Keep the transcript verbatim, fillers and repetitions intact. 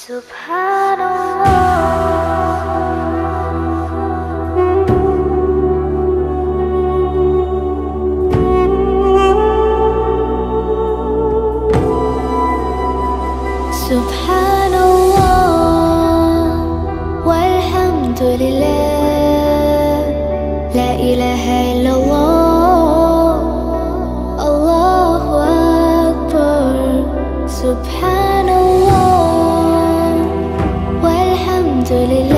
Subhanallah, walhamdulillah, la ilaha illallah, Allahu Akbar. Subhanallah, walhamdulillah.